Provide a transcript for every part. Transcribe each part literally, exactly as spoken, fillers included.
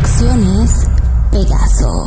Producciones Pegaso.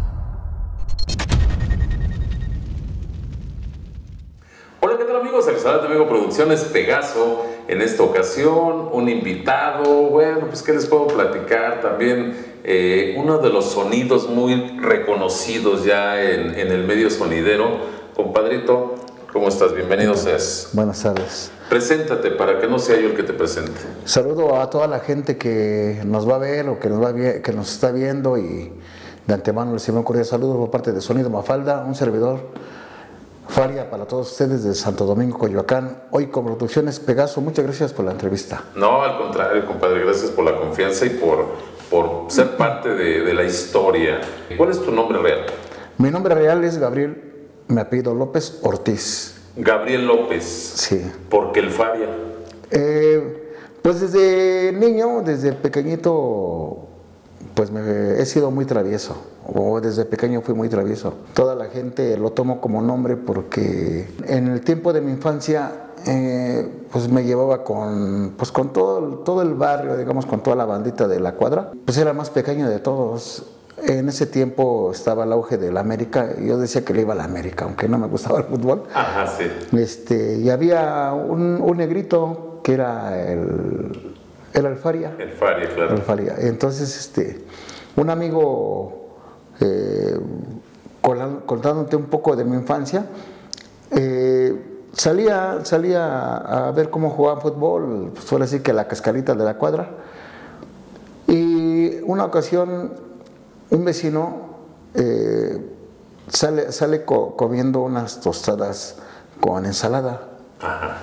Hola, ¿qué tal amigos? El restaurante amigo Producciones Pegaso. En esta ocasión, un invitado, bueno, pues ¿qué les puedo platicar? También eh, uno de los sonidos muy reconocidos ya en, en el medio sonidero. Compadrito, ¿cómo estás? Bienvenido seas. Buenas tardes. Preséntate para que no sea yo el que te presente. Saludo a toda la gente que nos va a ver o que nos, va a vi- que nos está viendo, y de antemano les envío un cordial saludo por parte de Sonido Mafalda, un servidor, Faria, para todos ustedes de Santo Domingo, Coyoacán, hoy con Producciones Pegaso. Muchas gracias por la entrevista. No, al contrario, compadre, gracias por la confianza y por, por ser parte de, de la historia. ¿Cuál es tu nombre real? Mi nombre real es Gabriel, me apellido López Ortiz. Gabriel López. Sí. ¿Por qué el Faria? Eh, pues desde niño, desde pequeñito, pues me, he sido muy travieso, o desde pequeño fui muy travieso. Toda la gente lo tomó como nombre porque en el tiempo de mi infancia, eh, pues me llevaba con, pues con todo, todo el barrio, digamos, con toda la bandita de la cuadra. Pues era el más pequeño de todos. En ese tiempo estaba el auge del América, y yo decía que le iba a la América, aunque no me gustaba el fútbol. Ajá, sí. Este, y había un, un negrito que era el, era el Faria. El Faria, claro. El Faria. Entonces, este, un amigo, eh, con- contándote un poco de mi infancia, eh, salía, salía a ver cómo jugaban fútbol, pues suele decir que la cascarita de la cuadra. Y una ocasión, un vecino eh, sale, sale co- comiendo unas tostadas con ensalada. Ajá.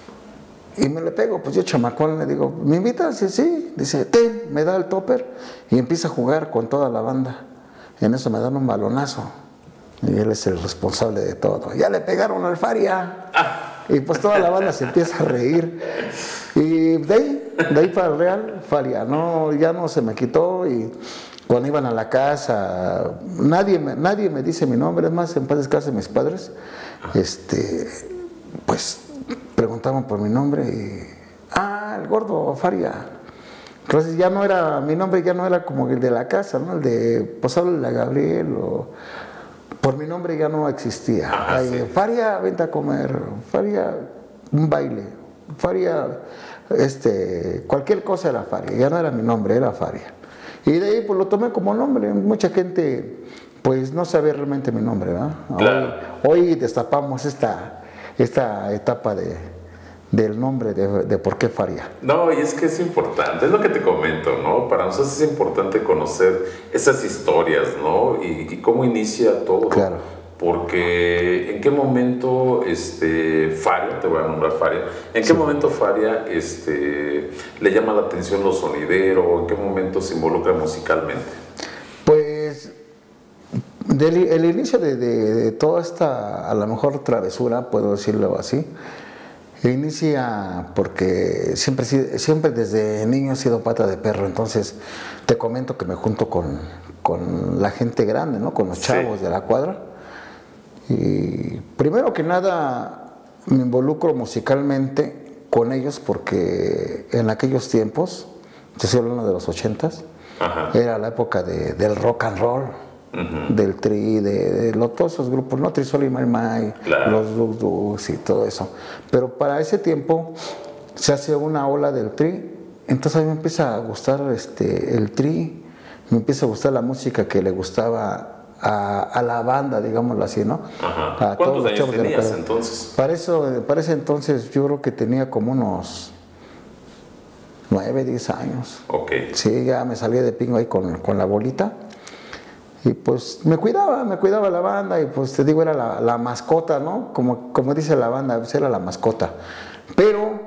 Y me le pego, pues yo chamacón, le digo, ¿me invitas? Sí, sí. Dice, ten, me da el topper y empieza a jugar con toda la banda. En eso me dan un balonazo. Y él es el responsable de todo. Ya le pegaron al Faria. Y pues toda la banda se empieza a reír. Y de ahí, de ahí para el Real, Faria. No, ya no se me quitó. Y cuando iban a la casa, nadie me, nadie me dice mi nombre. Es más, en paz descanse mis padres, este, pues preguntaban por mi nombre y, ah, el gordo Faria. Entonces ya no era, mi nombre ya no era como el de la casa, ¿no? El de, pues háblale a Gabriel, o por mi nombre ya no existía. Ajá, Ay, sí. Faria, vente a comer, Faria, un baile, Faria, este, cualquier cosa era Faria, ya no era mi nombre, era Faria. Y de ahí pues lo tomé como nombre. Mucha gente pues no sabe realmente mi nombre, ¿verdad? Claro. Hoy, hoy destapamos esta, esta etapa de, del nombre, de, de por qué Faria. No, y es que es importante, es lo que te comento, ¿no? Para nosotros es importante conocer esas historias, ¿no? Y, y cómo inicia todo. Claro. Porque en qué momento este, Faria, te voy a nombrar Faria, en qué Sí. momento Faria este, le llama la atención lo sonidero, en qué momento se involucra musicalmente. Pues del, el inicio de, de- de toda esta, a lo mejor, travesura, puedo decirlo así, inicia porque siempre, he sido- siempre desde niño he sido pata de perro. Entonces te comento que me junto con, con la gente grande, ¿no? Con los Sí. chavos de la cuadra. Y primero que nada me involucro musicalmente con ellos porque en aquellos tiempos, te estoy hablando de los ochentas, Ajá. era la época de- del rock and roll, Ujú. del Tri, de, de lo- todos esos grupos, ¿no? Trisol y Mai, Claro. los Duk Duks y todo eso. Pero para ese tiempo se hace una ola del Tri, entonces a mí me empieza a gustar este, el Tri, me empieza a gustar la música que le gustaba a, a la banda, digámoslo así, ¿no? Ajá. A ¿Cuántos todos los años chavos de la tenías cuadra. entonces? Para eso, para ese entonces yo creo que tenía como unos nueve, diez años. Ok. Sí, ya me salía de pingo ahí con, con la bolita. Y pues me cuidaba, me cuidaba la banda, y pues te digo, era la, la mascota, ¿no? Como, como dice la banda, pues era la mascota. Pero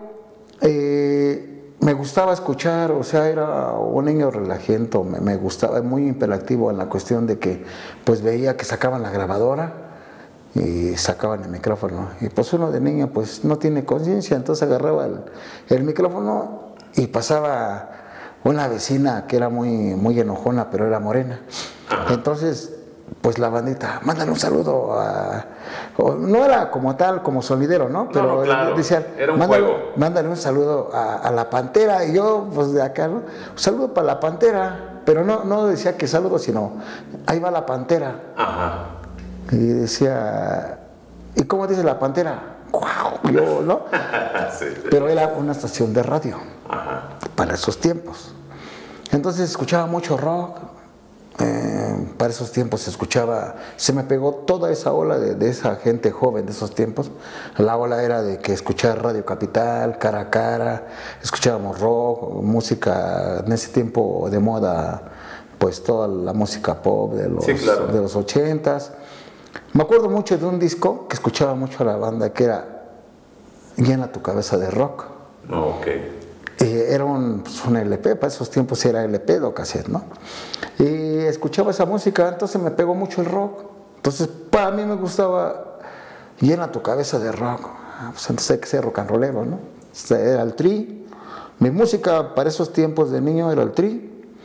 eh, me gustaba escuchar, o sea, era un niño relajento, me, me gustaba, muy hiperactivo en la cuestión de que pues veía que sacaban la grabadora y sacaban el micrófono. Y pues uno de niño pues no tiene conciencia, entonces agarraba el, el micrófono y pasaba una vecina que era muy, muy enojona, pero era morena. Entonces pues la bandita, mándale un saludo a... o no era como tal, como sonidero, ¿no? Pero no, no, claro, decían, era un mándale, juego. Mándale un saludo a, a la Pantera, y yo, pues de acá, ¿no? Un saludo para la Pantera, pero no, no decía que saludo, sino, ahí va la Pantera. Ajá. Y decía, ¿y cómo dice la Pantera? ¡Guau! Yo, ¿no? Sí. Pero era una estación de radio. Ajá. Para esos tiempos. Entonces escuchaba mucho rock. Eh, para esos tiempos se escuchaba, se me pegó toda esa ola de, de esa gente joven de esos tiempos. La ola era de que escuchaba Radio Capital, Cara a Cara, escuchábamos rock, música en ese tiempo de moda, pues toda la música pop de los, sí, claro. de los ochentas. Me acuerdo mucho de un disco que escuchaba mucho a la banda, que era Llena tu cabeza de rock. Oh, ok. Eh, era un, pues un L P, para esos tiempos era L P o cassette, ¿no? Y escuchaba esa música, entonces me pegó mucho el rock. Entonces, para mí me gustaba Llena tu cabeza de rock. Pues entonces hay que ser rock and rollero, ¿no? Era el Tri. Mi música para esos tiempos de niño era el Tri.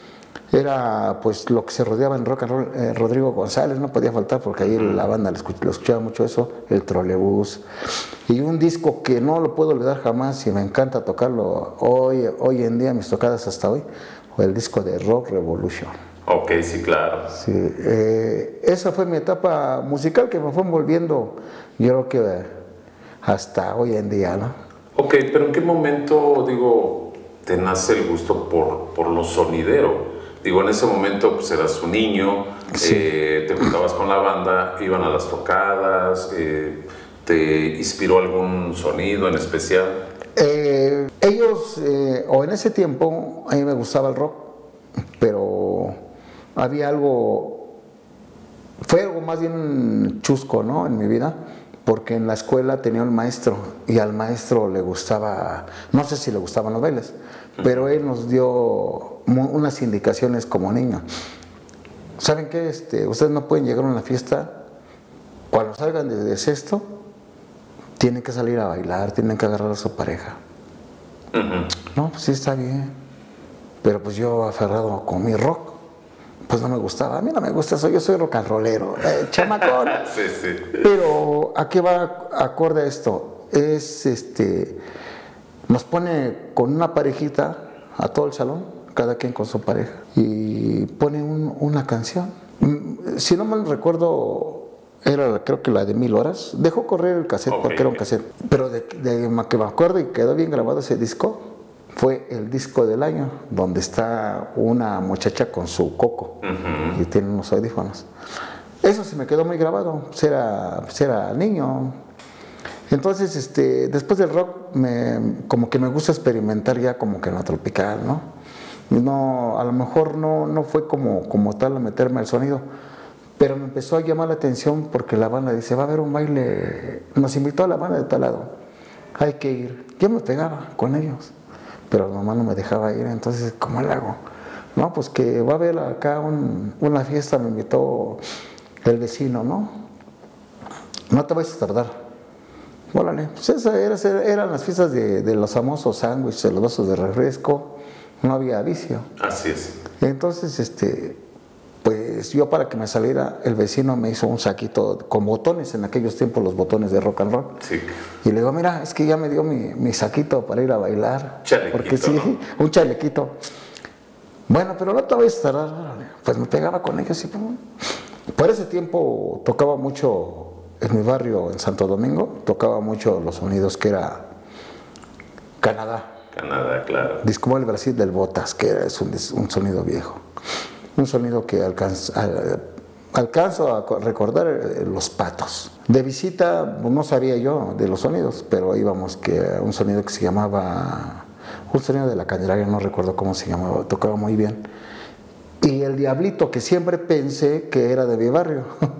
Era pues lo que se rodeaba en rock and roll. eh, Rodrigo González no podía faltar, porque ahí la banda lo escuchaba, lo escuchaba mucho eso, el Trolebús. Y un disco que no lo puedo olvidar jamás y me encanta tocarlo hoy, hoy en día, mis tocadas hasta hoy, fue el disco de Rock Revolution. Ok, sí, claro. Sí, eh, esa fue mi etapa musical que me fue envolviendo, yo creo que hasta hoy en día, ¿no? Ok, pero ¿en qué momento, digo, te nace el gusto por, por lo sonidero? Digo, en ese momento pues eras un niño, sí. eh, te juntabas con la banda, iban a las tocadas, eh, ¿te inspiró algún sonido en especial? Eh, ellos, eh, o en ese tiempo, a mí me gustaba el rock, pero había algo, fue algo más bien chusco, ¿no? En mi vida, porque en la escuela tenía un maestro y al maestro le gustaba, no sé si le gustaban los bailes, pero él nos dio unas indicaciones como niños. ¿Saben qué? Este, ustedes no pueden llegar a una fiesta, cuando salgan desde sexto, tienen que salir a bailar, tienen que agarrar a su pareja. Uh-huh. No, pues sí está bien, pero pues yo aferrado con mi rock, pues no me gustaba. A mí no me gusta eso, yo soy rock and rollero, eh, chamacón. Sí, sí. Pero ¿a qué va acorde esto? Es este, nos pone con una parejita a todo el salón, cada quien con su pareja, y pone un, una canción. Si no mal recuerdo, era creo que la de Mil Horas. Dejó correr el cassette, okay, porque era un cassette. Pero de, de que me acuerdo y quedó bien grabado ese disco, fue el disco del año, donde está una muchacha con su coco, uh-huh, y tiene unos audífonos. Eso se me quedó muy grabado, pues era, pues era niño. Entonces, este, después del rock, me, como que me gusta experimentar ya como que en lo tropical, ¿no? No, a lo mejor no, no fue como, como tal a meterme al sonido, pero me empezó a llamar la atención porque la banda dice, va a haber un baile, nos invitó a la banda de tal lado, hay que ir. Yo me pegaba con ellos, pero mamá no me dejaba ir, entonces, ¿cómo le hago? No, pues que va a haber acá un, una fiesta, me invitó el vecino, ¿no? No te vayas a tardar. Órale, pues esas eran, eran las fiestas de, de los famosos sándwiches, de los vasos de refresco, no había vicio. Así es. Entonces, este, pues yo para que me saliera, el vecino me hizo un saquito con botones, en aquellos tiempos los botones de rock and roll. Sí. Y le digo, mira, es que ya me dio mi, mi saquito para ir a bailar. Chalequito, porque sí, ¿no? Un chalequito. Bueno, pero no te voy a tardar. Pues me pegaba con ellos. Y, por ese tiempo tocaba mucho en mi barrio, en Santo Domingo, tocaba mucho los sonidos que era Canadá. Canadá, claro. Como el Brasil del Botas, que es un, un sonido viejo. Un sonido que alcanzo, alcanzo a recordar, los Patos. De visita, no sabía yo de los sonidos, pero íbamos que un sonido que se llamaba, un sonido de la Candelaria, no recuerdo cómo se llamaba, tocaba muy bien. Y el Diablito, que siempre pensé que era de mi barrio.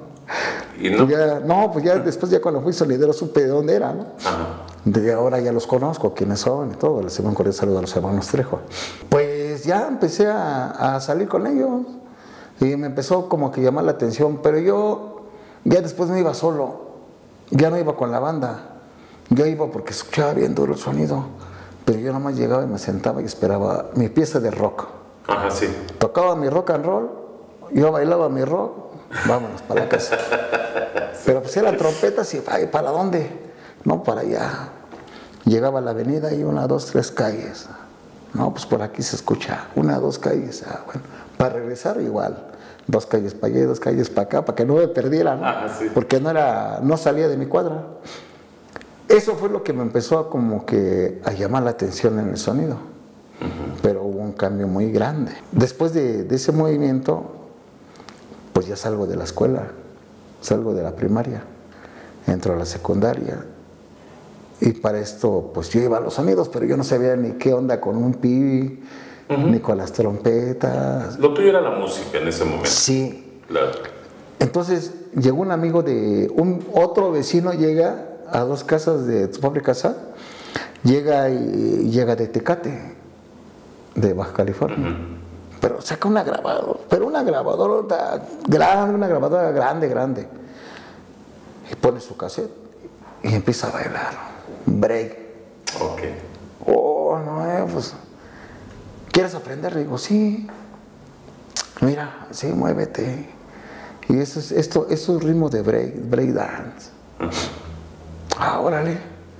¿Y no? Ya, no, pues ya después, ya cuando fui sonidero, supe de dónde era, ¿no? Ajá. De ahora ya los conozco, quiénes son y todo. Les envío un cordial saludo a los hermanos Trejo. Pues ya empecé a, a salir con ellos y me empezó como que llamar la atención, pero yo ya después me iba solo, ya no iba con la banda. Yo iba porque escuchaba bien duro el sonido, pero yo nomás llegaba y me sentaba y esperaba mi pieza de rock. Ajá, sí. Tocaba mi rock and roll, yo bailaba mi rock vámonos para la casa. Pero pues eran trompetas y, ay, ¿para dónde? No, para allá. Llegaba a la avenida y una, dos, tres calles. No, pues por aquí se escucha, una, dos calles. Ah, bueno, para regresar igual. Dos calles para allá y dos calles para acá, para que no me perdiera, ¿no? Ah, sí. Porque no era, no salía de mi cuadra. Eso fue lo que me empezó a como que a llamar la atención en el sonido. Uh-huh. Pero hubo un cambio muy grande. Después de, de ese movimiento, pues ya salgo de la escuela, salgo de la primaria, entro a la secundaria. Y para esto, pues yo iba a los sonidos, pero yo no sabía ni qué onda con un pibi, uh-huh, ni con las trompetas. Lo tuyo era la música en ese momento. Sí. Claro. Entonces llegó un amigo de, un otro vecino llega a dos casas de su pobre casa, llega y llega de Tecate, de Baja California. Uh-huh. Pero saca una grabadora, pero una grabadora grande, una grabadora grande, grande. Y pone su cassette y empieza a bailar. Break. Ok. Oh, no, eh, pues, ¿quieres aprender? Le digo, sí. Mira, sí, muévete. Y eso es, esto, eso es ritmo de break, break dance. Uh-huh. Ah, órale.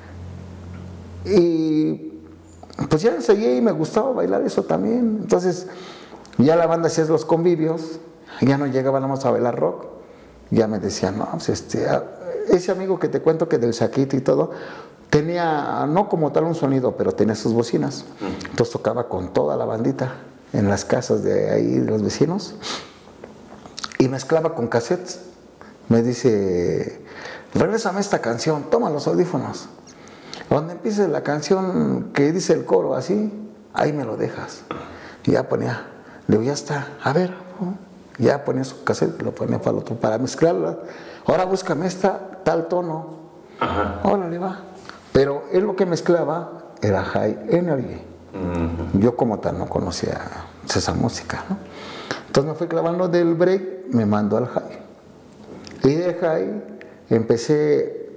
Y pues ya seguí y me gustaba bailar eso también. Entonces, ya la banda hacía los convivios, ya no llegábamos a bailar rock. Ya me decían, no, pues este, ese amigo que te cuento que del saquito y todo, tenía, no como tal un sonido, pero tenía sus bocinas. Entonces tocaba con toda la bandita en las casas de ahí, de los vecinos, y mezclaba con cassettes. Me dice, regrésame esta canción, toma los audífonos. Donde empiece la canción que dice el coro así, ahí me lo dejas. Y ya ponía, le digo, ya está, a ver, ya ponía su cassette, lo ponía para el otro, para mezclarla. Ahora búscame esta, tal tono. Ajá. Órale, va. Pero él lo que mezclaba era High Energy. Uh-huh. Yo como tal no conocía esa música, ¿no? Entonces me fui clavando del break, me mandó al High. Y de High empecé,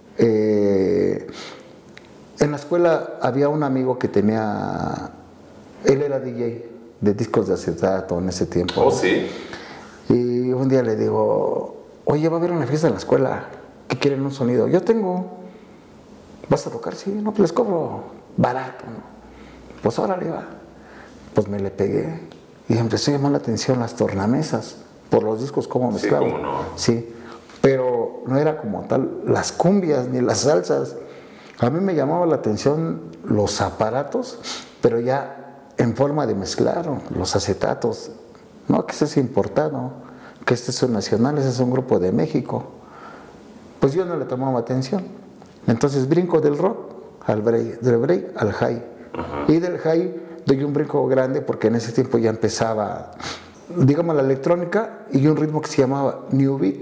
eh, en la escuela había un amigo que tenía, él era D J de discos de acetato en ese tiempo. Oh, sí. Y un día le digo, oye, va a haber una fiesta en la escuela, ¿qué quieren un sonido? Yo tengo, ¿vas a tocar? Sí, no, pues les cobro barato, ¿no? Pues órale, va. Pues me le pegué y empecé a llamar la atención las tornamesas por los discos como mezclaban. Sí, cómo no. Sí, pero no era como tal las cumbias ni las salsas. A mí me llamaba la atención los aparatos, pero ya en forma de mezclar, los acetatos. No, que ese es importado, que este es un nacional, ese es un grupo de México. Pues yo no le tomaba atención. Entonces brinco del rock al break, del break al high. Uh-huh. Y del high doy un brinco grande porque en ese tiempo ya empezaba, digamos, la electrónica y un ritmo que se llamaba New Beat.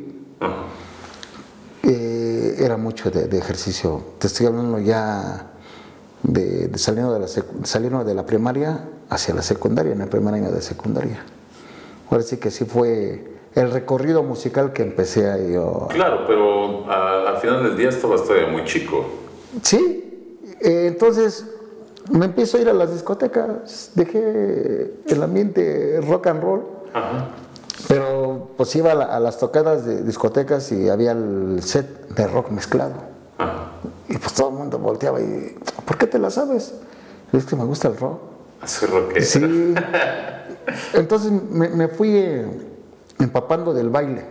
Uh-huh. eh, era mucho de, de ejercicio. Te estoy hablando ya de, de, saliendo de, la secu, saliendo de la primaria hacia la secundaria, en el primer año de secundaria. Ahora sí que sí fue el recorrido musical que empecé a yo. Claro, pero a, al final del día estabas todavía muy chico. Sí, eh, entonces me empiezo a ir a las discotecas, dejé el ambiente rock and roll. Ajá. Pero pues iba a, la, a las tocadas de discotecas y había el set de rock mezclado. Ajá. Y pues todo el mundo volteaba y, ¿por qué te la sabes? Es que me gusta el rock. Soy rockero. Sí. Entonces me, me fui eh, empapando del baile.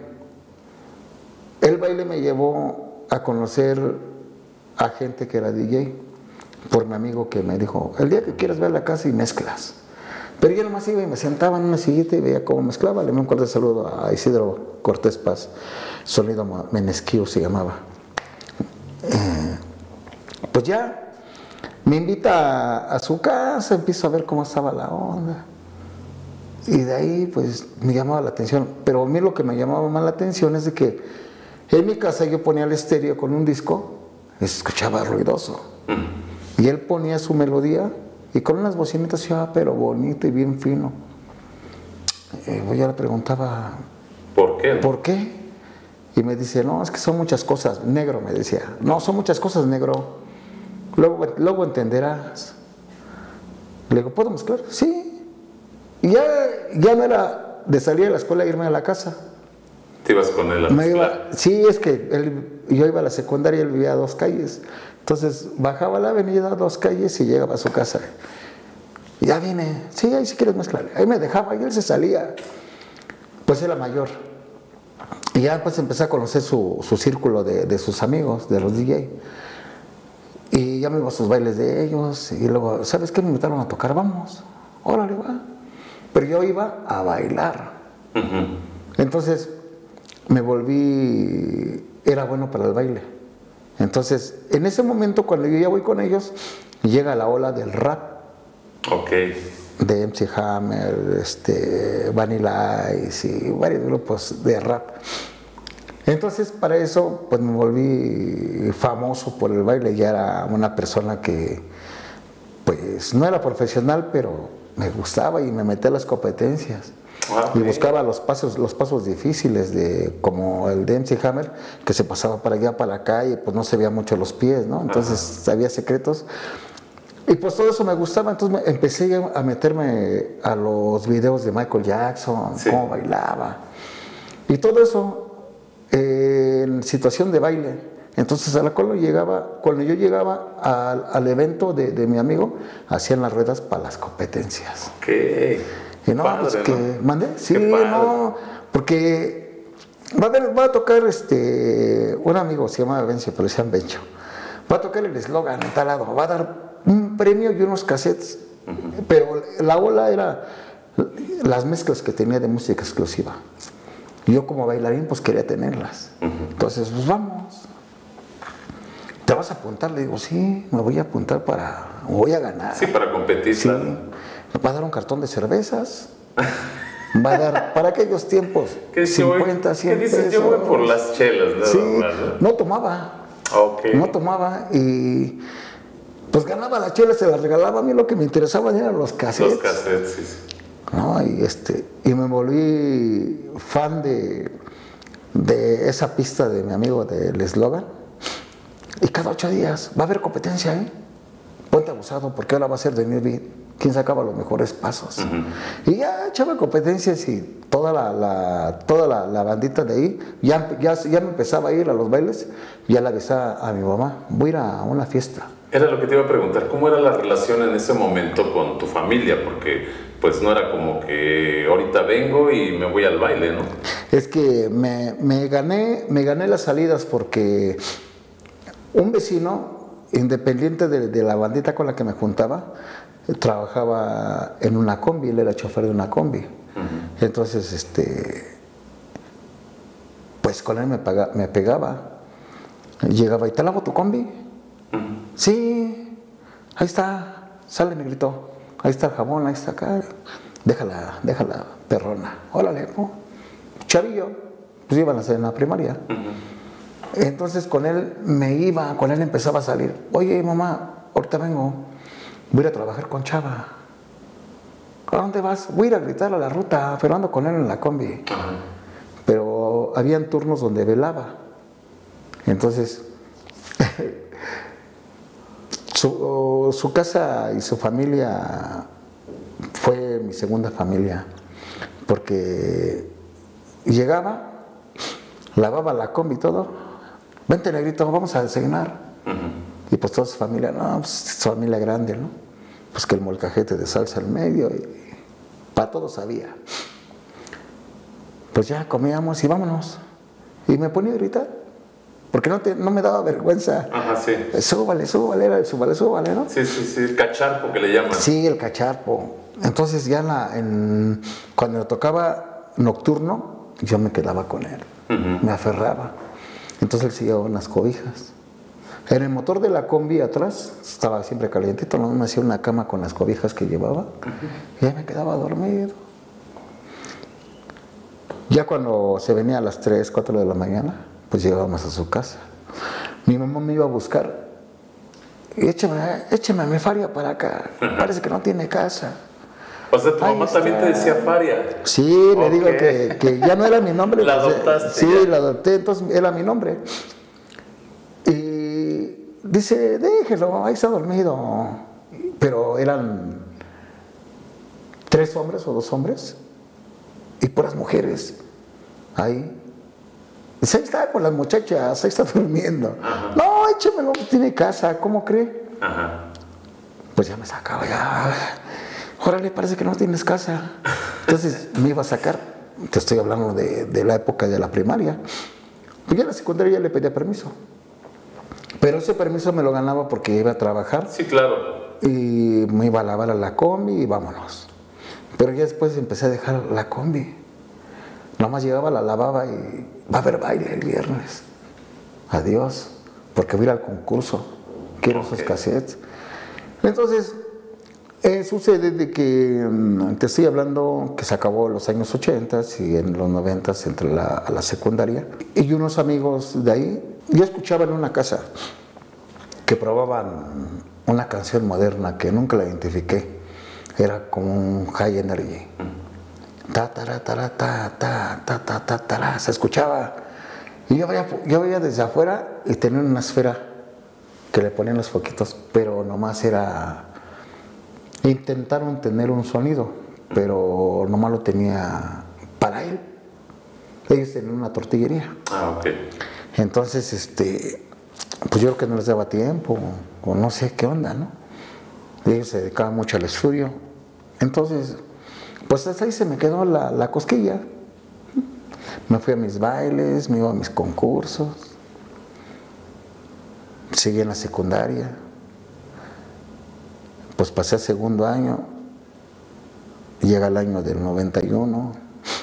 El baile me llevó a conocer a gente que era D J, por mi amigo que me dijo, el día que quieras ver la casa y mezclas. Pero yo nomás iba y me sentaba en una sillita y veía cómo mezclaba. Le envié un cordial saludo a Isidro Cortés Paz, Sonido Menesquío se llamaba. Eh, pues ya me invita a, a su casa, empiezo a ver cómo estaba la onda. Y de ahí pues me llamaba la atención. Pero a mí lo que me llamaba más la atención es de que en mi casa yo ponía el estéreo con un disco y se escuchaba ruidoso. Y él ponía su melodía y con unas bocinitas iba, pero bonito y bien fino. Y yo le preguntaba, ¿por qué? ¿Por qué? Y me dice, no, es que son muchas cosas. Negro, me decía. No, son muchas cosas, negro. Luego, luego entenderás. Le digo, ¿puedo mezclar? Sí. Y ya, ya no era de salir de la escuela e irme a la casa. ¿Te ibas con él a Me iba, mezclar? sí, es que él, yo iba a la secundaria y él vivía a dos calles. Entonces bajaba la avenida, dos calles y llegaba a su casa. Y ya vine, sí, ahí si quieres mezclar. Ahí me dejaba y él se salía. Pues era mayor. Y ya pues empecé a conocer su, su círculo de, de sus amigos, de los D J. Y ya me iba a sus bailes de ellos. Y luego, ¿sabes qué? Me invitaron a tocar, vamos. Órale, va. Pero yo iba a bailar. Uh-huh. Entonces me volví, era bueno para el baile. Entonces, en ese momento, cuando yo ya voy con ellos, llega la ola del rap. Ok. De M C Hammer, este, Vanilla Ice y varios grupos de rap. Entonces, para eso, pues me volví famoso por el baile. Ya era una persona que, pues, no era profesional, pero me gustaba y me metía a las competencias. Ah, y buscaba los pasos, los pasos difíciles, de, como el de M C Hammer, que se pasaba para allá, para acá, y pues no se veía mucho los pies, ¿no? Entonces, ajá, había secretos. Y pues todo eso me gustaba, entonces me empecé a meterme a los videos de Michael Jackson, sí, cómo bailaba. Y todo eso eh, en situación de baile. Entonces a la cual llegaba, cuando yo llegaba al, al evento de, de mi amigo, hacían las ruedas para las competencias. ¿Qué? Y no, padre, pues que, ¿no? ¿mandé? Sí, no, porque va a, ver, va a tocar este, un amigo, se llama Bencio, pero le decían Bencho. Va a tocar el eslogan en tal lado, va a dar un premio y unos cassettes, uh-huh, pero la ola era las mezclas que tenía de música exclusiva. Yo como bailarín pues quería tenerlas. Uh-huh. Entonces, pues vamos. ¿Te vas a apuntar? Le digo, sí, me voy a apuntar para, me voy a ganar. Sí, para competir. Sí. Claro. Me va a dar un cartón de cervezas. Va a dar, para aquellos tiempos, cincuenta, cien ¿qué dices? pesos. Yo voy por las chelas, ¿no? Sí, ¿no? no tomaba. Okay. No tomaba y pues ganaba la chela, se la regalaba. A mí lo que me interesaba eran los cassettes. Los cassettes, sí, sí. No, y, este, y me volví fan de, de esa pista de mi amigo del eslogan. Y cada ocho días va a haber competencia, ¿eh? Ponte abusado porque ahora va a ser de Newbie. ¿Quién sacaba los mejores pasos? Uh-huh. Y ya echaba competencias y toda la, la, toda la, la bandita de ahí, ya, ya, ya me empezaba a ir a los bailes, ya le avisaba a mi mamá, voy a ir a una fiesta. Era lo que te iba a preguntar, ¿cómo era la relación en ese momento con tu familia? Porque pues no era como que ahorita vengo y me voy al baile, ¿no? Es que me, me, gané, me gané las salidas porque un vecino, independiente de, de la bandita con la que me juntaba, trabajaba en una combi, él era chofer de una combi. Uh-huh. Entonces, este, pues con él me, paga, me pegaba. Llegaba y, ¿te lavo tu combi? Uh-huh. Sí, ahí está, sale, me gritó. Ahí está el jabón, ahí está acá. Déjala, déjala, perrona. Órale, ¿no? Chavillo, pues iban a hacer en la primaria. Uh-huh. Entonces con él me iba, con él empezaba a salir. Oye, mamá, ahorita vengo. Voy a ir a trabajar con Chava. ¿A dónde vas? Voy a ir a gritar a la ruta, pero ando con él en la combi. Uh-huh. Pero habían turnos donde velaba. Entonces, su, su casa y su familia fue mi segunda familia. Porque llegaba, lavaba la combi y todo. Vente, negrito, vamos a desayunar. Uh-huh. Y pues toda su familia, no, pues su familia grande, ¿no? Pues que el molcajete de salsa al medio, y para todos había. Pues ya comíamos y vámonos. Y me ponía a gritar, porque no, te, no me daba vergüenza. Ajá, sí. Súbale, súbale, era el súbale, súbale, ¿no? Sí, sí, sí, el cacharpo que le llaman. Sí, el cacharpo. Entonces ya en la, en, cuando me tocaba nocturno, yo me quedaba con él, uh-huh, me aferraba. Entonces él se llevaba unas cobijas. En el motor de la combi atrás estaba siempre calientito, no me hacía una cama con las cobijas que llevaba, uh-huh, y ahí me quedaba dormido. Ya cuando se venía a las tres, cuatro de la mañana, pues llegábamos a su casa. Mi mamá me iba a buscar, y échame, échame a mi Faria para acá, uh-huh, parece que no tiene casa. O sea, tu ahí mamá está. También te decía Faria. Sí, okay, le digo que, que ya no era mi nombre. La adoptaste. Sí, ya. La adopté, entonces era mi nombre. Dice, déjelo, ahí está dormido. Pero eran tres hombres o dos hombres y puras mujeres ahí. Dice, ahí está con las muchachas, ahí está durmiendo. Ajá. No, échemelo, tiene casa, ¿cómo cree? Ajá. Pues ya me sacaba, ya. Órale, parece que no tienes casa. Entonces me iba a sacar, te estoy hablando de, de la época de la primaria. Pues ya en la secundaria ya le pedía permiso. Pero ese permiso me lo ganaba porque iba a trabajar. Sí, claro. Y me iba a lavar a la combi y vámonos. Pero ya después empecé a dejar la combi. Nomás llegaba, la lavaba y va a haber baile el viernes. Adiós, porque voy a ir al concurso. Quiero okay. esos cassettes. Entonces, eh, sucede de que um, te estoy hablando que se acabó en los años ochenta y en los noventa entré la, a la secundaria. Y unos amigos de ahí, yo escuchaba en una casa que probaban una canción moderna que nunca la identifiqué. Era como un high energy. Ta, ta, ta, ta, ta, ta, ta, ta, ta, ta, se escuchaba. Y yo veía, yo veía desde afuera y tenían una esfera que le ponían los foquitos, pero nomás era... Intentaron tener un sonido, pero nomás lo tenía para él. Ellos tenían una tortillería. Ah, ok. Entonces, este, pues yo creo que no les daba tiempo, o no sé qué onda, ¿no? Ellos se dedicaban mucho al estudio. Entonces, pues hasta ahí se me quedó la, la cosquilla. Me fui a mis bailes, me iba a mis concursos. Seguí en la secundaria. Pues pasé al segundo año. Llega el año del noventa y uno.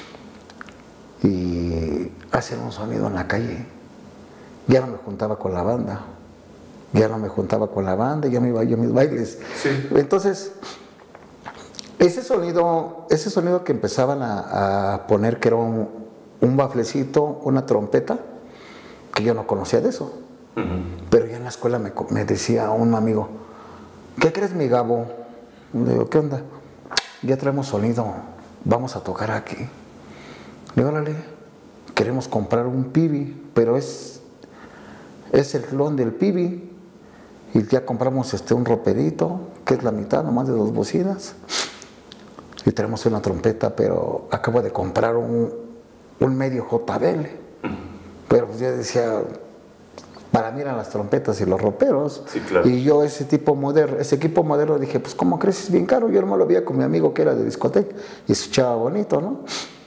Y hacen un sonido en la calle. Ya no me juntaba con la banda. Ya no me juntaba con la banda, ya me iba yo a mis bailes. Sí. Entonces, ese sonido, ese sonido que empezaban a, a poner, que era un, un baflecito, una trompeta, que yo no conocía de eso. Uh-huh. Pero ya en la escuela me, me decía un amigo, ¿qué crees, mi Gabo? Le digo, ¿qué onda? Ya traemos sonido, vamos a tocar aquí. Le digo, órale, queremos comprar un pibi, pero es, es el clon del pibi. Y ya compramos este, un roperito, que es la mitad, nomás de dos bocinas. Y tenemos una trompeta, pero acabo de comprar un, un medio J B L. Pero pues yo decía, para mí eran las trompetas y los roperos. Sí, claro. Y yo ese tipo moderno, ese equipo moderno, dije, pues ¿cómo crees? Es bien caro. Yo no lo veía con mi amigo que era de discoteca y escuchaba bonito, ¿no?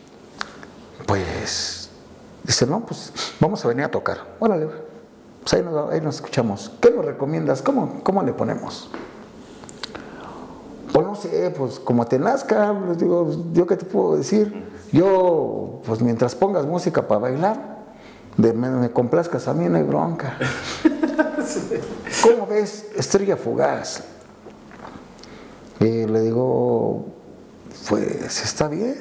Pues, dice, no, pues vamos a venir a tocar. Órale, pues ahí nos, ahí nos escuchamos. ¿Qué nos recomiendas? ¿Cómo, cómo le ponemos? Pues no sé, pues como te nazca, les digo, ¿yo qué te puedo decir? Yo, pues mientras pongas música para bailar, de, me, me complazcas a mí, no hay bronca. Sí. ¿Cómo ves? Estrella Fugaz. Y le digo, pues está bien.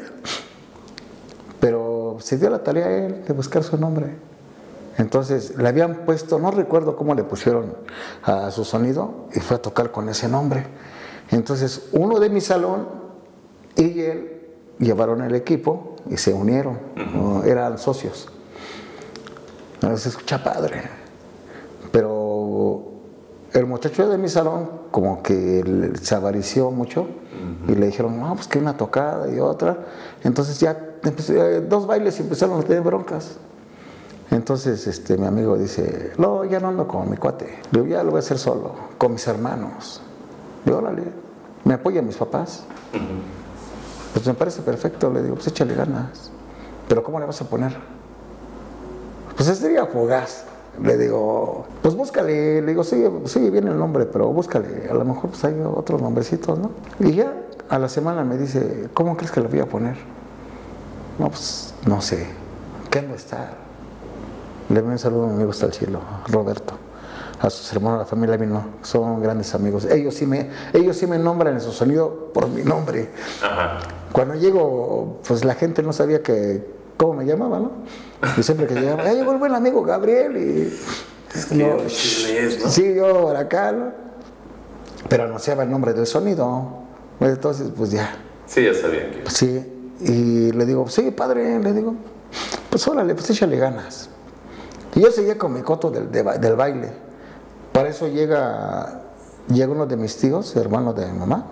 Pero se dio la tarea a él de buscar su nombre. Entonces le habían puesto, no recuerdo cómo le pusieron a su sonido, y fue a tocar con ese nombre. Entonces uno de mi salón y él llevaron el equipo y se unieron, uh-huh. Eran socios. Se escucha padre, pero el muchacho de mi salón como que se avarició mucho, uh-huh. Y le dijeron, no, pues que una tocada y otra. Entonces ya empecé, dos bailes y empezaron a tener broncas. Entonces este, mi amigo dice, no, ya no ando con mi cuate. Le digo, ya lo voy a hacer solo, con mis hermanos. Le digo, órale, ¿me apoyan mis papás? Uh-huh. Pues me parece perfecto. Le digo, pues échale ganas. ¿Pero cómo le vas a poner? Pues Estrella Fugaz. Le digo, pues búscale. Le digo, sí, sí, viene el nombre, pero búscale. A lo mejor pues hay otros nombrecitos, ¿no? Y ya a la semana me dice, ¿cómo crees que le voy a poner? No, pues no sé. ¿Qué no está? Le doy un saludo a mi amigo hasta el cielo, Roberto. A sus hermanos, a la familia vino, son grandes amigos. Ellos sí me, ellos sí me nombran en su sonido por mi nombre. Ajá. Cuando llego, pues la gente no sabía que, cómo me llamaba, ¿no? Y siempre que llegaba, ya llegó el buen amigo Gabriel. Y, es que yo, es, ¿no? Sí, yo por acá, ¿no? Pero anunciaba el nombre del sonido. Entonces, pues ya. Sí, ya sabía que. Sí, y le digo, sí, padre, le digo, pues órale, pues échale ganas. Y yo seguía con mi coto del, de, del baile. Para eso llega, llega uno de mis tíos, hermano de mi mamá,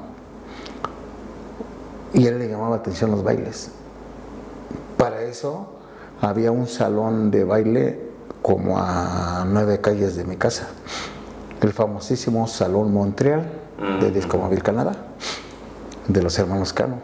y él le llamaba atención los bailes. Para eso había un salón de baile como a nueve calles de mi casa. El famosísimo Salón Montreal de Disco Móvil Canadá, de los hermanos Cano.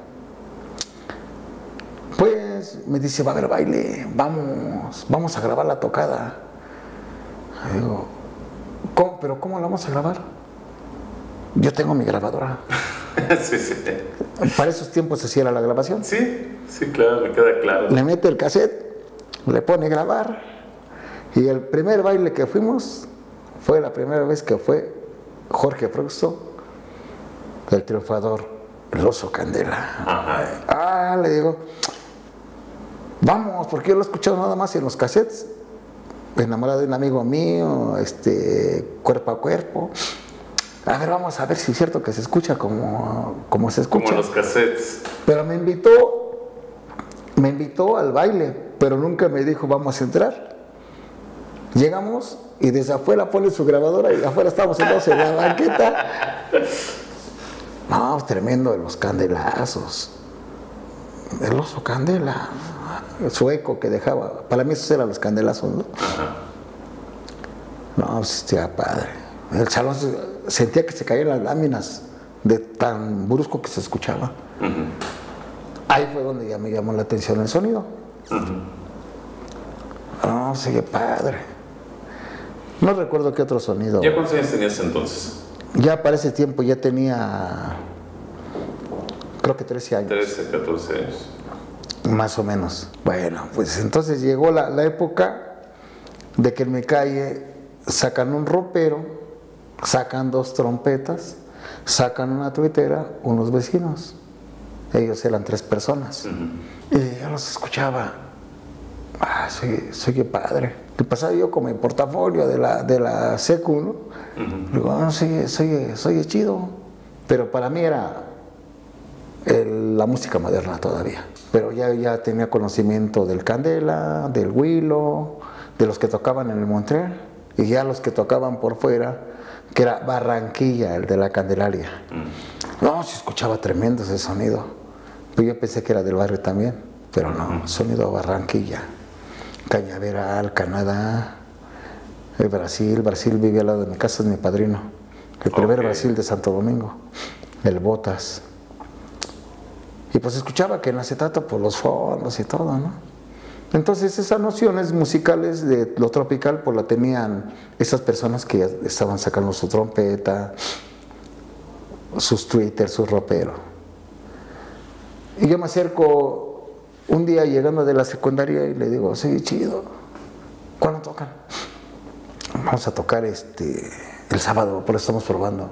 Pues me dice, va a haber baile, vamos, vamos a grabar la tocada. Y digo, ¿cómo? ¿Pero cómo la vamos a grabar? Yo tengo mi grabadora. Sí, sí. Para esos tiempos así era la grabación. Sí, sí, claro, me queda claro. Le mete el cassette, le pone grabar, y el primer baile que fuimos fue la primera vez que fue Jorge Fruxo, el triunfador, el Oso Candela. Ajá. Ah, le digo, vamos, porque yo lo he escuchado nada más en los cassettes, enamorado de un amigo mío, este, cuerpo a cuerpo. A ver, vamos a ver si es cierto que se escucha como, como se escucha. Como los cassettes. Pero me invitó, me invitó al baile, pero nunca me dijo, vamos a entrar. Llegamos y desde afuera pone su grabadora y afuera estamos sentados en la banqueta. No, tremendo de los candelazos. El Oso Candela, su eco que dejaba. Para mí esos eran los candelazos, ¿no? Ajá. No, pues estaba padre. El salón se, sentía que se caían las láminas de tan brusco que se escuchaba. Uh-huh. Ahí fue donde ya me llamó la atención el sonido. Uh-huh. No, sigue padre. No recuerdo qué otro sonido. ¿Ya cuántos años tenías entonces? Ya para ese tiempo ya tenía, creo que trece años. trece, catorce años. Más o menos. Bueno, pues entonces llegó la, la época de que en mi calle sacan un ropero, sacan dos trompetas, sacan una tuitera, unos vecinos. Ellos eran tres personas. Uh-huh. Y yo los escuchaba. Ah, soy, soy padre. Y pasaba yo con mi portafolio de la, de la secu, ¿no? Uh-huh. Digo, no, soy, soy, soy chido. Pero para mí era el, la música moderna todavía. Pero ya, ya tenía conocimiento del Candela, del Willow, de los que tocaban en el Montreal. Y ya los que tocaban por fuera, que era Barranquilla, el de la Candelaria. Uh-huh. No, se escuchaba tremendo ese sonido. Pues yo pensé que era del barrio también, pero no, uh-huh. Sonido Barranquilla. Cañaveral, Canadá, el Brasil. Brasil vivía al lado de mi casa, es mi padrino. El primer okay. Brasil de Santo Domingo, el Botas. Y pues escuchaba que en acetato por los fondos y todo, ¿no? Entonces esas nociones musicales de lo tropical pues la tenían esas personas que ya estaban sacando su trompeta, sus twitters, su ropero. Y yo me acerco un día llegando de la secundaria y le digo, sí, chido, ¿cuándo tocan? Vamos a tocar este el sábado, pero estamos probando.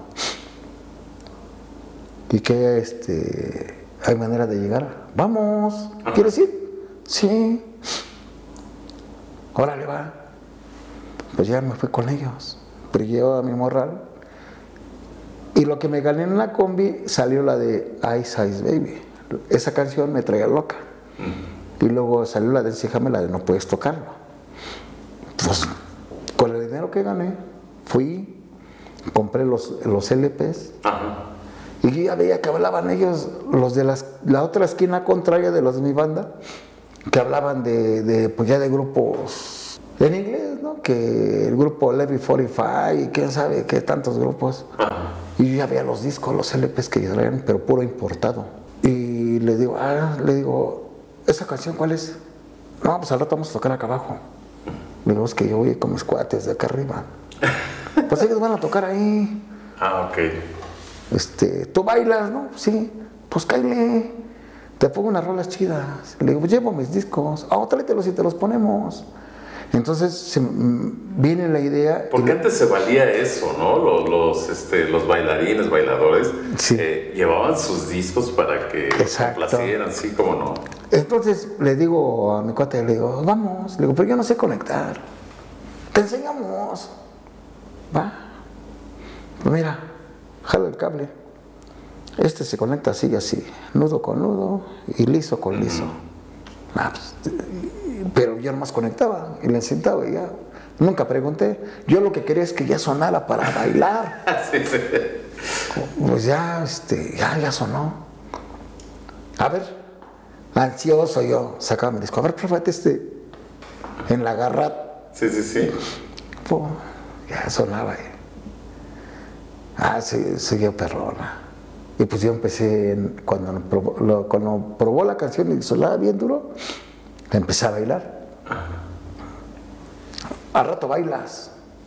¿Y qué este hay manera de llegar? Vamos, ¿quieres ir? Sí. Órale, va. Pues ya me fui con ellos. Pero llevaba mi morral. Y lo que me gané en la combi salió la de Ice Ice Baby. Esa canción me traía loca. Uh-huh. Y luego salió la de Encíjame, la de No Puedes Tocarlo. Pues con el dinero que gané, fui, compré los, los L Pes. Uh-huh. Y ya veía que hablaban ellos, los de las, la otra esquina contraria de los de mi banda, que hablaban de, de pues ya de grupos en inglés, ¿no? Que el grupo Levy cuarenta y cinco y quién sabe qué tantos grupos. Uh-huh. Y yo ya veía los discos, los L Pes que traían, pero puro importado. Y le digo, ah, le digo, ¿esa canción cuál es? No, pues al rato vamos a tocar acá abajo. Le digo, es que yo voy con mis cuates de acá arriba. Pues ellos van a tocar ahí. Ah, ok. Este, ¿tú bailas, no? Sí. Pues cáile. Te pongo unas rolas chidas. Le digo, pues llevo mis discos. Ah, tráetelos y te los ponemos. Entonces se, viene la idea. Porque y antes se valía eso, ¿no? Los, los, este, los bailarines, bailadores, sí. eh, llevaban sus discos para que complacieran, sí, como no. Entonces le digo a mi cuate, le digo, vamos. Le digo, pero yo no sé conectar. Te enseñamos. Va. Pues mira, jalo el cable. Este se conecta así y así, nudo con nudo y liso con liso. Mm. Ah, pues, pero yo nomás conectaba y le sentaba y ya. Nunca pregunté. Yo lo que quería es que ya sonara para bailar. Sí, sí. Pues ya, este, ya, ya sonó. A ver, ansioso yo, sacaba mi disco. A ver, pruébate este. en la garra. Sí, sí, sí. Pum, ya sonaba. Eh. Ah, sí, siguió perrona. Y pues yo empecé, en, cuando, probó, lo, cuando probó la canción y sonaba bien duro, empecé a bailar. Ajá. Al rato bailas.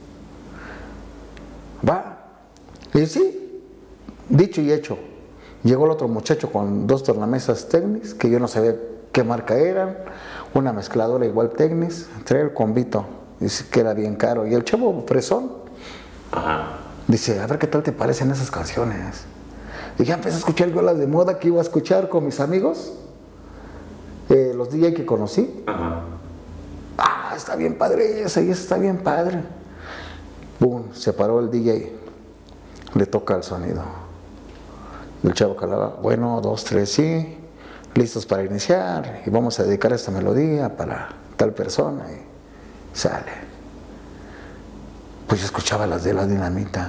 Va. Y sí, dicho y hecho. Llegó el otro muchacho con dos tornamesas Technics, que yo no sabía qué marca eran, una mezcladora igual Technics, traía el combito, dice que era bien caro. Y el chavo fresón, ajá, dice, a ver qué tal te parecen esas canciones. Y ya empecé a escuchar yo las de moda que iba a escuchar con mis amigos, eh, los D J que conocí. Ajá. Ah, está bien padre esa, y esa está bien padre. Boom, se paró el D J, le toca el sonido. El chavo calaba, bueno, dos, tres, sí, listos para iniciar, y vamos a dedicar esta melodía para tal persona, y sale. Pues yo escuchaba las de La Dinamita,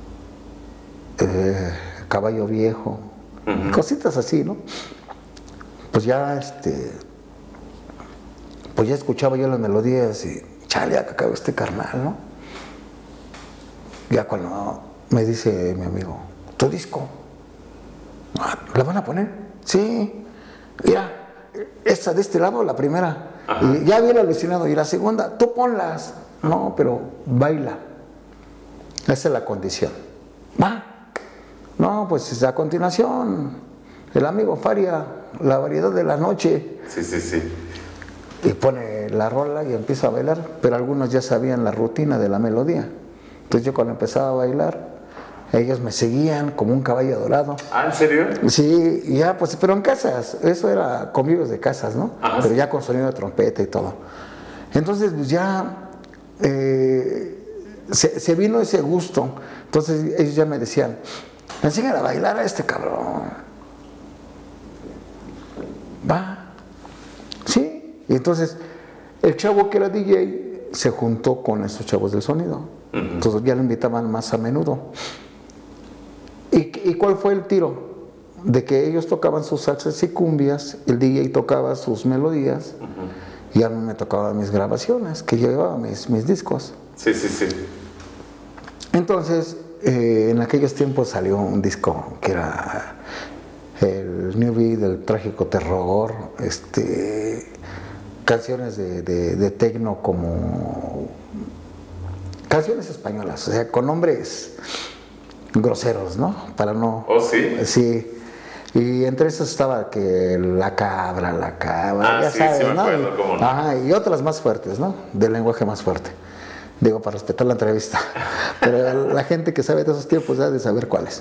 eh, Caballo Viejo, uh-huh, cositas así, ¿no? Pues ya, este, pues ya escuchaba yo las melodías y, chale, ya que acabó este carnal, ¿no? Ya cuando me dice mi amigo, ¿tu disco? ¿La van a poner? Sí. Mira, esta de este lado, la primera. Ajá. Y ya había alucinado. Y la segunda, tú ponlas. No, pero baila. Esa es la condición. Va. No, pues a continuación, el amigo Faria, La Variedad de la Noche. Sí, sí, sí. Y pone la rola y empieza a bailar, pero algunos ya sabían la rutina de la melodía. Entonces yo cuando empezaba a bailar, ellos me seguían como un caballo dorado. ¿Ah, en serio? Sí, ya, pues, pero en casas, eso era convivios de casas, ¿no? Ajá, pero sí, ya con sonido de trompeta y todo. Entonces, pues ya eh, se, se vino ese gusto. Entonces ellos ya me decían, enséñale a bailar a este cabrón. Va. Sí. Y entonces el chavo que era D J se juntó con esos chavos del sonido. Uh-huh. Entonces ya lo invitaban más a menudo. ¿Y, ¿Y cuál fue el tiro? De que ellos tocaban sus salsas y cumbias, el D J tocaba sus melodías, uh-huh, y a mí me tocaban mis grabaciones, que yo llevaba mis, mis discos. Sí, sí, sí. Entonces, eh, en aquellos tiempos salió un disco que era el Newbie del Trágico Terror, este, canciones de, de, de tecno como canciones españolas, o sea, con nombres groseros, ¿no? Para no... ¿Oh, sí? Sí. Y entre esas estaba que la cabra, la cabra, ah, ya sí, sabes, sí me ¿no? acuerdo, Y, cómo no. Ajá, y otras más fuertes, ¿no? Del lenguaje más fuerte. Digo, para respetar la entrevista. Pero la gente que sabe de esos tiempos ya de saber cuáles.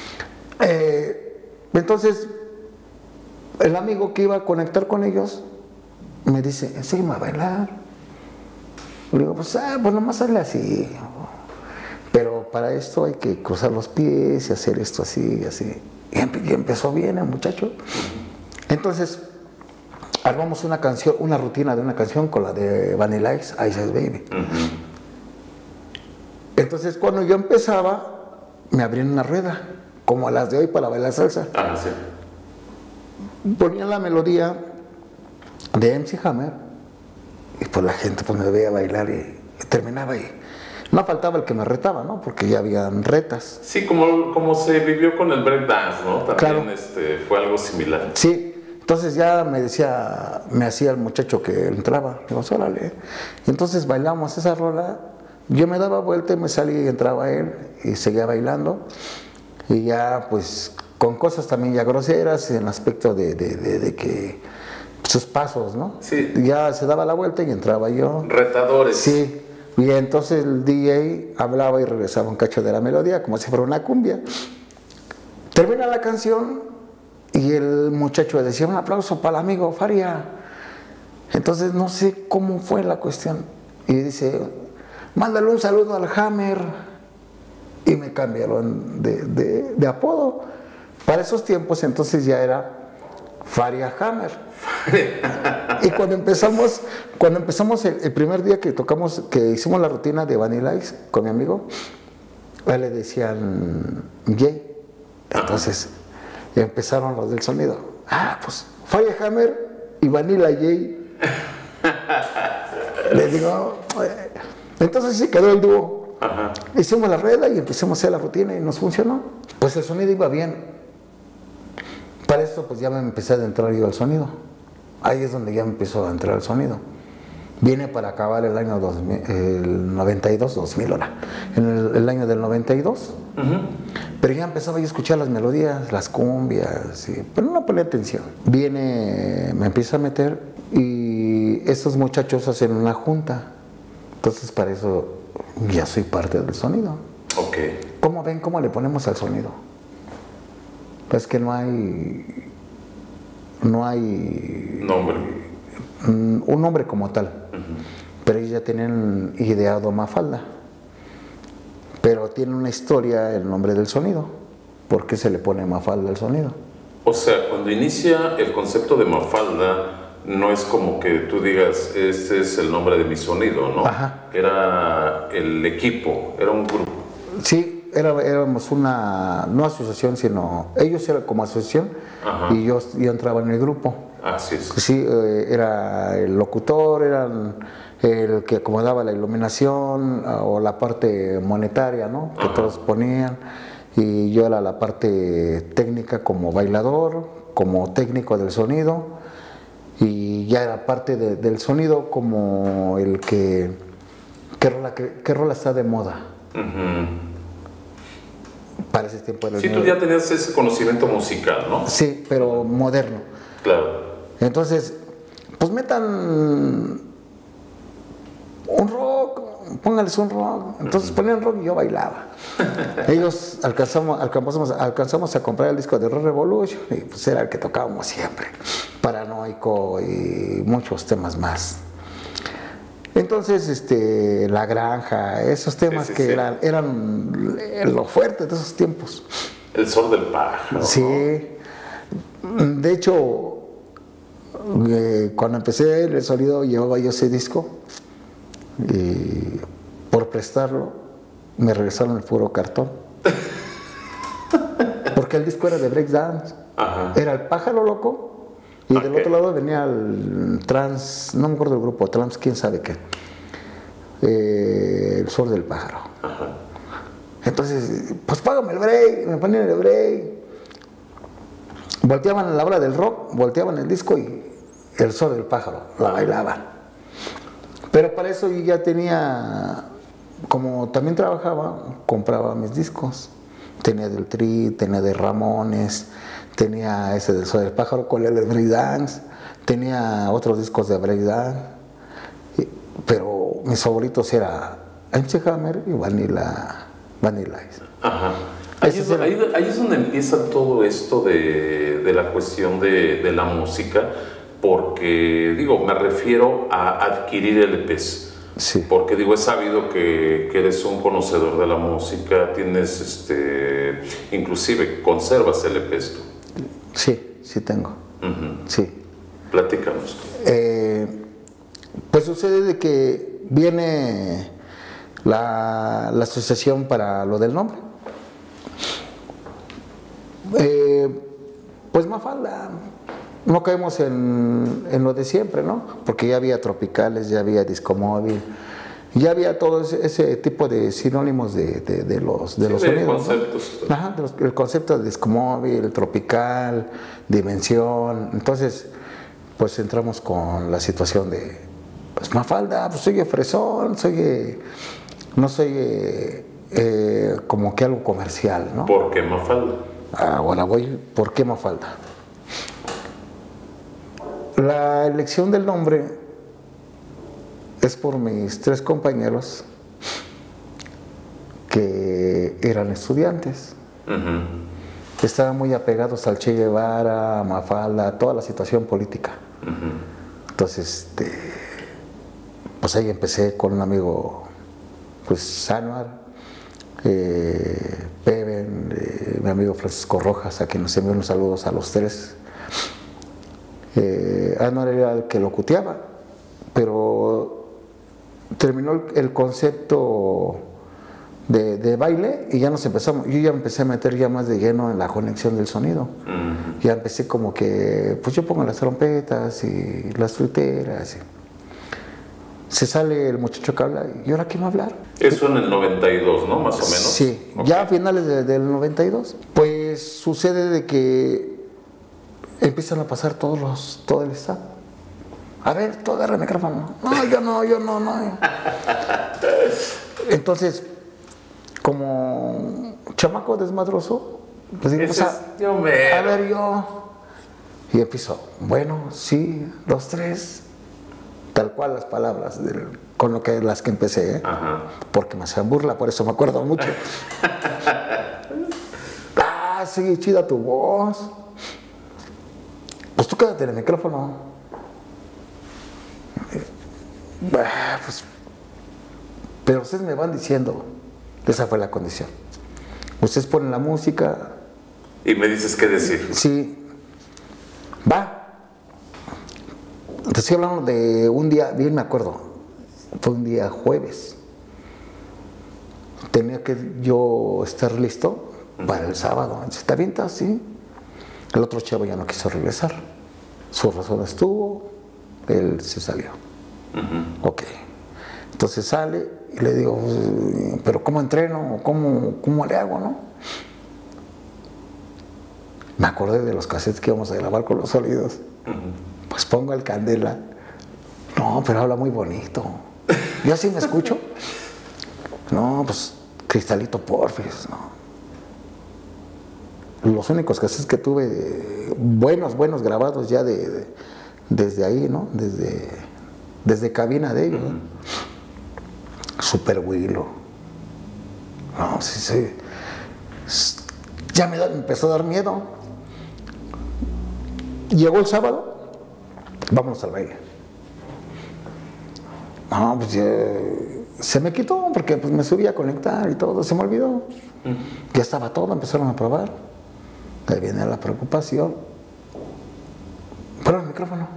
Eh, entonces, el amigo que iba a conectar con ellos me dice, enséñame a bailar. Le digo, pues, ah, pues nomás sale así. Pero para esto hay que cruzar los pies y hacer esto así y así. Y empezó bien el muchacho. Entonces, armamos una canción, una rutina de una canción con la de Vanilla Ice, Ice Ice Baby. Uh-huh. Entonces, cuando yo empezaba, me abrían una rueda, como a las de hoy para bailar salsa. Ah, sí. Ponían la melodía de M C Hammer y pues la gente pues me veía bailar y, y terminaba ahí. No faltaba el que me retaba, ¿no? Porque ya habían retas. Sí, como, como se vivió con el breakdance, ¿no? También claro. este, fue algo similar. Sí, entonces ya me decía, me hacía el muchacho que entraba, digo, órale. Y entonces bailamos esa rola, yo me daba vuelta y me salía y entraba él y seguía bailando. Y ya pues con cosas también ya groseras en el aspecto de, de, de, de que sus pasos, ¿no? Sí. Ya se daba la vuelta y entraba yo. Retadores. Sí. Y entonces el D J hablaba y regresaba un cacho de la melodía, como si fuera una cumbia. Termina la canción y el muchacho decía, un aplauso para el amigo Faria. Entonces no sé cómo fue la cuestión. Y dice, mándale un saludo al Hammer. Y me cambiaron de, de, de apodo. Para esos tiempos entonces ya era Faria Hammer. Y cuando empezamos, cuando empezamos el, el primer día que tocamos, que hicimos la rutina de Vanilla Ice con mi amigo, a él le decían Jay. Entonces empezaron los del sonido. Ah, pues Faria Hammer y Vanilla Jay. Les digo, eh, entonces sí quedó el dúo. Ajá. Hicimos la rueda y empezamos a hacer la rutina y nos funcionó. Pues el sonido iba bien. Para eso pues ya me empecé a entrar yo al sonido. Ahí es donde ya me empezó a entrar el sonido. Viene para acabar el año dos mil, el noventa y dos, dos mil ahora, en el, el año del noventa y dos. Uh-huh. Pero ya empezaba yo a escuchar las melodías, las cumbias, y, pero no ponía atención. Viene, me empieza a meter y estos muchachos hacen una junta. Entonces para eso ya soy parte del sonido. Ok. ¿Cómo ven cómo le ponemos al sonido? Pues que no hay, no hay nombre. Un, un nombre como tal. Uh-huh. Pero ellos ya tienen ideado Mafalda. Pero tiene una historia el nombre del sonido. ¿Por qué se le pone Mafalda al sonido? O sea, cuando inicia el concepto de Mafalda, no es como que tú digas, este es el nombre de mi sonido, ¿no? Ajá. Era el equipo, era un grupo. Sí, era, éramos una, no asociación, sino ellos eran como asociación. Ajá. Y yo, yo entraba en el grupo. Así es. Sí, eh, era el locutor, eran el que acomodaba la iluminación o la parte monetaria, ¿no? Que Ajá. todos ponían. Y yo era la parte técnica como bailador, como técnico del sonido. Y ya era parte de, del sonido como el que, ¿qué rola, qué, qué rola está de moda? Uh-huh. Para ese tiempo era el Sí, tú ya tenías ese conocimiento musical, ¿no? Sí, pero moderno. Claro. Entonces, pues metan un rock, póngales un rock. Entonces uh-huh. ponían rock y yo bailaba. Ellos alcanzamos, alcanzamos, alcanzamos a comprar el disco de Rock Revolution y pues era el que tocábamos siempre. Paranoico y muchos temas más. Entonces, este, La Granja, esos temas sí, sí, que sí. Eran, eran lo fuerte de esos tiempos. El Sol del Pájaro. Sí. De hecho, eh, cuando empecé el sonido llevaba yo ese disco y por prestarlo me regresaron el puro cartón. Porque el disco era de breakdance. Ajá. Era El Pájaro Loco. Y okay. del otro lado venía el trans, no me acuerdo del grupo, trans, quién sabe qué. Eh, el Sol del Pájaro. Ajá. Entonces, pues págame el break, me ponían el break. Volteaban a la hora del rock, volteaban el disco y El Sol del Pájaro, la bailaban. Pero para eso yo ya tenía, como también trabajaba, compraba mis discos. Tenía del Tri, tenía de Ramones, tenía ese del Sol del Pájaro con el de breakdance, tenía otros discos de breakdance, pero mis favoritos eran M C Hammer y Vanilla, Vanilla Ice. Ajá. Ahí es, ahí, ahí es donde empieza todo esto de, de la cuestión de, de la música, porque, digo, me refiero a adquirir L Pes. Sí. Porque, digo, he sabido que, que eres un conocedor de la música, tienes, este, inclusive, conservas L Pes tú. Sí, sí tengo. Uh-huh. Sí. Platícanos. Eh, pues sucede de que viene la, la asociación para lo del nombre. Eh, pues Mafalda, no caemos en, en lo de siempre, ¿no? Porque ya había Tropicales, ya había Discomóvil, ya había todo ese, ese tipo de sinónimos de, de, de los, de sí, los de sonidos, conceptos. ¿no? Ajá, de los, el concepto de Discomóvil, Tropical, Dimensión. Entonces, pues entramos con la situación de, pues Mafalda, pues soy fresón, soy, no soy eh, eh, como que algo comercial, ¿no? ¿Por qué Mafalda? Ahora voy, ¿por qué Mafalda? La elección del nombre es por mis tres compañeros que eran estudiantes. Uh-huh. Estaban muy apegados al Che Guevara, a Mafalda, a toda la situación política. Uh-huh. Entonces, este, pues ahí empecé con un amigo, pues Sanuar, eh, Peven, eh, mi amigo Francisco Rojas, a quien nos envió unos saludos a los tres. Eh, Anuar era el que locuteaba, pero terminó el, el concepto de, de baile y ya nos empezamos, yo ya empecé a meter ya más de lleno en la conexión del sonido. Uh-huh. Ya empecé como que, pues yo pongo las trompetas y las fruteras. Y se sale el muchacho que habla, ¿y ahora quién va a hablar? Eso en el noventa y dos, ¿no? Más o menos. Sí, okay. Ya a finales de, del noventa y dos, pues sucede de que empiezan a pasar todos los, todo el staff. A ver, tú agarra el micrófono. No, yo no, yo no, no. Entonces, como chamaco desmadroso, pues digo, pues, a, yo me... a ver, yo. Y empiezo, bueno, sí, los tres. Tal cual las palabras, del, con lo que, las que empecé, ¿eh? Ajá. Porque me hacían burla, por eso me acuerdo mucho. Ah, sí, chida tu voz. Pues tú quédate en el micrófono. Ah, pues, pero ustedes me van diciendo, esa fue la condición. Ustedes ponen la música. Y me dices qué decir. Sí. Va. Te estoy hablando de un día, bien me acuerdo, fue un día jueves. Tenía que yo estar listo para el sábado. ¿Está bien? ¿Está así? El otro chavo ya no quiso regresar. Su razón estuvo, él se salió. Uh-huh. Ok. Entonces sale y le digo, ¿pero cómo entreno? ¿Cómo, cómo le hago, no? Me acordé de los cassettes que íbamos a grabar con los sólidos. Uh-huh. Pues pongo el Candela. No, pero habla muy bonito. ¿Yo así me escucho? No, pues Cristalito Porfis, no. Los únicos cassettes que tuve de, buenos, buenos grabados ya de, de, desde ahí, ¿no? Desde, desde cabina de ellos, ¿no? Super Willow. No, sí, sí. Ya me, da, me empezó a dar miedo. Llegó el sábado. Vámonos al baile. No, pues ya, se me quitó porque pues, me subí a conectar y todo, se me olvidó. Uh-huh. Ya estaba todo, empezaron a probar. Ahí viene la preocupación. Pon el micrófono.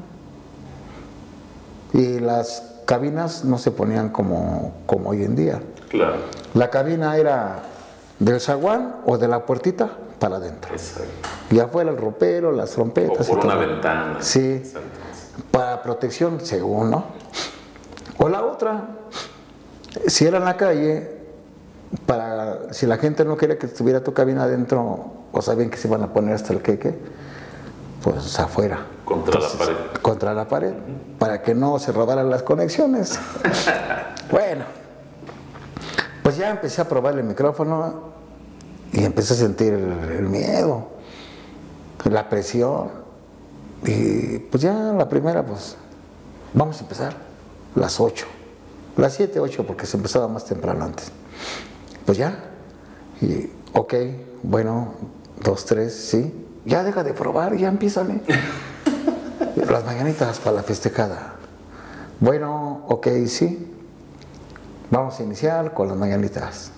Y las cabinas no se ponían como, como hoy en día. Claro. La cabina era del zaguán o de la puertita para adentro. Exacto. Y afuera el ropero, las trompetas. O por y una todo. ventana. Sí. Exacto. Para protección, según, ¿no? O la otra, si era en la calle, para si la gente no quería que estuviera tu cabina adentro, o sabían que se iban a poner hasta el queque, pues afuera. Contra Entonces, la pared. Contra la pared, uh-huh. Para que no se robaran las conexiones. Bueno, pues ya empecé a probar el micrófono y empecé a sentir el, el miedo, la presión. Y pues ya la primera, pues vamos a empezar las ocho, las siete, ocho, porque se empezaba más temprano antes. Pues ya, y ok, bueno, dos, tres, sí, ya deja de probar, ya empiézale. Las mañanitas para la festejada. Bueno, ok, sí, vamos a iniciar con las mañanitas.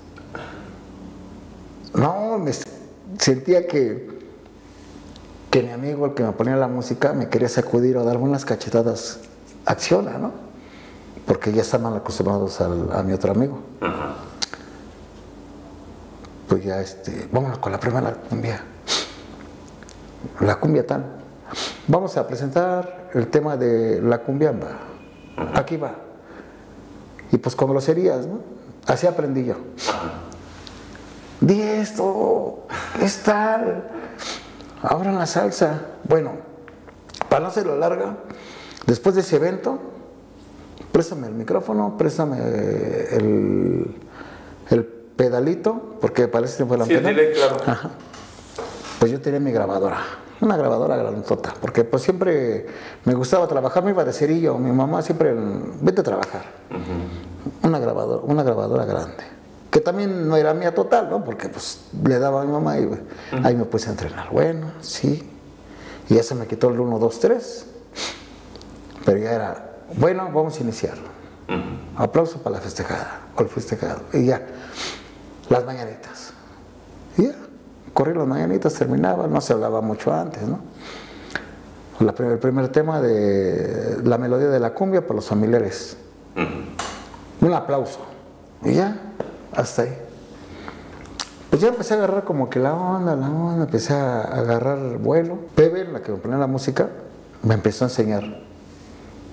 No, me sentía que que mi amigo, el que me ponía la música, me quería sacudir o darme unas cachetadas. Acciona, ¿no? Porque ya estaban acostumbrados al, a mi otro amigo. Uh-huh. Pues ya, este, vámonos con la primera cumbia. La cumbia tal. Vamos a presentar el tema de la cumbiamba. Uh-huh. Aquí va. Y pues con groserías, ¿no? Así aprendí yo. Uh-huh. Di esto, es tal. Ahora en la salsa. Bueno, para no hacerlo larga, después de ese evento, préstame el micrófono, préstame el, el pedalito, porque parece que fue la sí, pedal. Dile, claro. Ajá. Pues yo tenía mi grabadora, una grabadora grandota, porque pues siempre me gustaba trabajar, me iba de cerillo, mi mamá siempre, vete a trabajar. Uh-huh. Una grabadora, una grabadora grande. Que también no era mía total, ¿no? Porque pues le daba a mi mamá y uh-huh. Ahí me puse a entrenar. Bueno, sí. Y ya se me quitó el uno, dos, tres. Pero ya era, bueno, vamos a iniciar. Uh-huh. Aplauso para la festejada, o el festejado. Y ya, las mañanitas. Y ya, corrí las mañanitas, terminaba, no se hablaba mucho antes, ¿no? La, el primer tema de la melodía de la cumbia para los familiares. Uh-huh. Un aplauso. Y ya. Hasta ahí. Pues ya empecé a agarrar como que la onda, la onda, empecé a agarrar vuelo. Pepe, la que me ponía la música, me empezó a enseñar.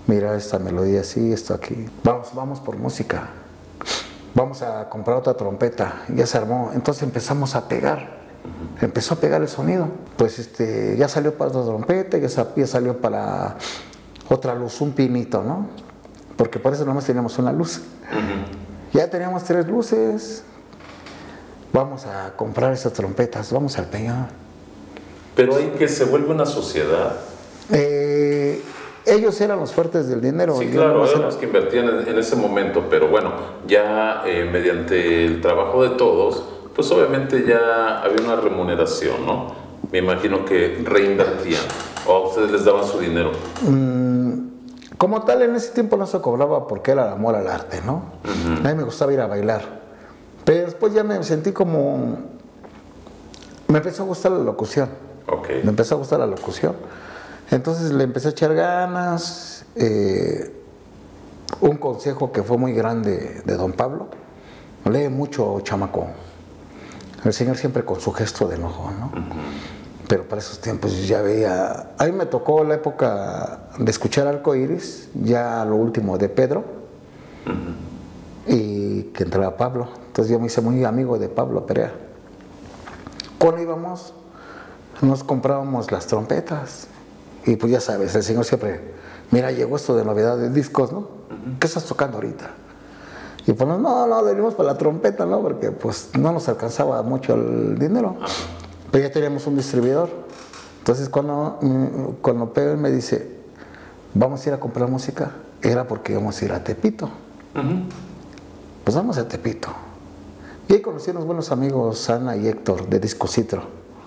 mira esta melodía así, esto aquí. Vamos, vamos por música. Vamos a comprar otra trompeta. Ya se armó. Entonces empezamos a pegar. Empezó a pegar el sonido. Pues este, ya salió para otra trompeta, ya, ya salió para otra luz, un pinito, ¿no? Porque por eso nomás teníamos una luz. Uh-huh. Ya teníamos tres luces. Vamos a comprar esas trompetas, vamos al peñón. Pero ahí que se vuelve una sociedad. Eh, ellos eran los fuertes del dinero. Sí, claro, eran los que invertían en, en ese momento, pero bueno, ya eh, mediante el trabajo de todos, pues obviamente ya había una remuneración, ¿no? Me imagino que reinvertían, o a ustedes les daban su dinero. Mm, como tal, en ese tiempo no se cobraba porque era el amor al arte, ¿no? Uh-huh. A mí me gustaba ir a bailar. Pero después ya me sentí como... Me empezó a gustar la locución. Okay. Me empezó a gustar la locución. Entonces le empecé a echar ganas. Eh, un consejo que fue muy grande de don Pablo. Lee mucho, chamaco. El señor siempre con su gesto de enojo, ¿no? Uh-huh. Pero para esos tiempos yo ya veía... A mí me tocó la época de escuchar Arco Iris, ya lo último de Pedro. Uh-huh. Y que entraba Pablo. Entonces yo me hice muy amigo de Pablo Perea. Cuando íbamos, nos comprábamos las trompetas. Y pues ya sabes, el señor siempre, mira, llegó esto de novedad de discos, ¿no? Uh-huh. ¿Qué estás tocando ahorita? Y pues no, no, venimos para la trompeta, ¿no? Porque pues no nos alcanzaba mucho el dinero. Uh-huh. Pero ya teníamos un distribuidor. Entonces cuando, cuando Pedro me dice, vamos a ir a comprar música, era porque íbamos a ir a Tepito. Uh-huh. Pues vamos a Tepito. Y ahí conocí a unos buenos amigos, Ana y Héctor, de Disco Citro.